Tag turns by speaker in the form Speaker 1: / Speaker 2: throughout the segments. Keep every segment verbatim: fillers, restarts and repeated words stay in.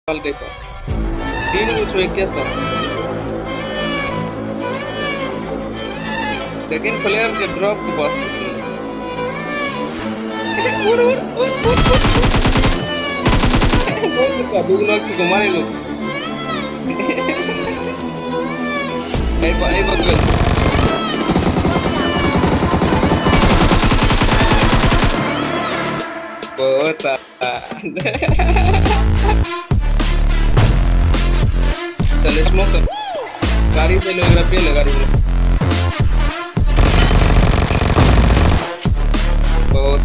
Speaker 1: के पास तीन उसमें कैसा लेकिन प्लेयर के ड्रॉप के पास मारे लोग बहुत चल स्मोक गाड़ी से लोग रपिया ले गाड़ी में बहुत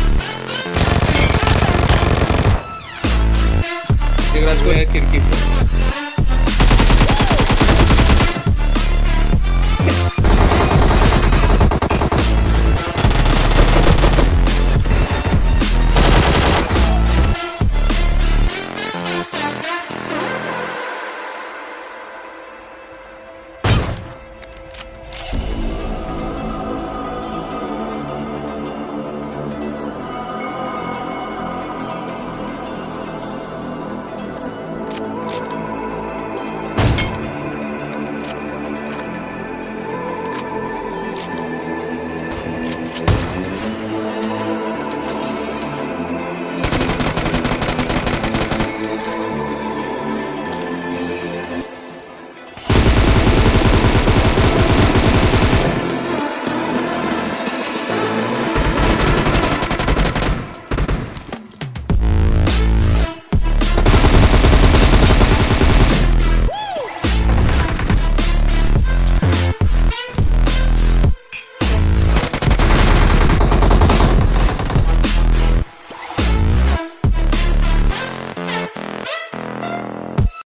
Speaker 1: खिड़की पे